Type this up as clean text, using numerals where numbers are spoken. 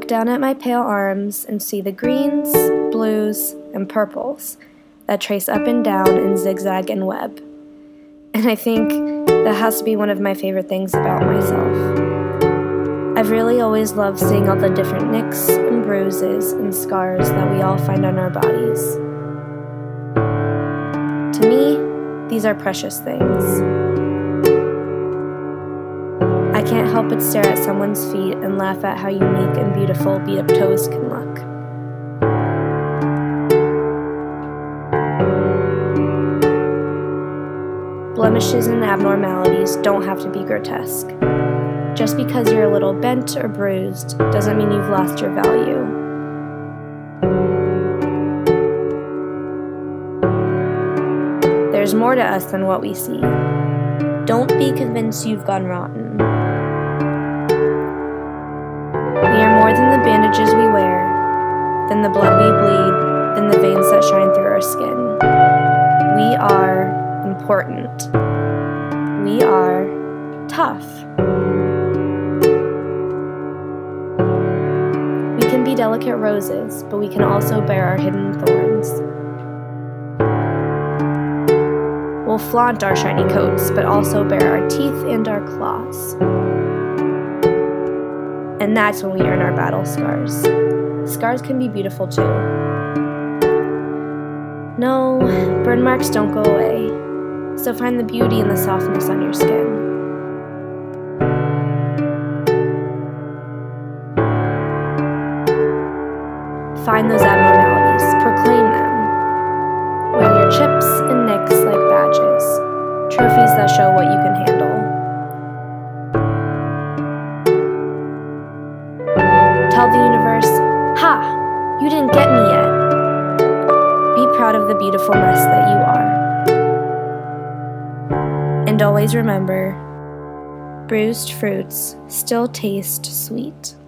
look down at my pale arms and see the greens, blues, and purples that trace up and down in zigzag and web. And I think that has to be one of my favorite things about myself. I've really always loved seeing all the different nicks and bruises and scars that we all find on our bodies. To me, these are precious things. I can't help but stare at someone's feet and laugh at how unique and beautiful beat-up toes can look. Blemishes and abnormalities don't have to be grotesque. Just because you're a little bent or bruised doesn't mean you've lost your value. There's more to us than what we see. Don't be convinced you've gone rotten. We are more than the bandages we wear, than the blood we bleed, than the veins that shine through our skin. We are important. We are tough. We can be delicate roses, but we can also bear our hidden thorns. We'll flaunt our shiny coats, but also bear our teeth and our claws. And that's when we earn our battle scars. Scars can be beautiful too. No, burn marks don't go away, so find the beauty and the softness on your skin. Find those abnormalities, proclaim them. Wear your chips and nicks like badges, trophies that show what you can handle. Tell the universe, ha, you didn't get me yet. Be proud of the beautiful mess that you are. And always remember, bruised fruits still taste sweet.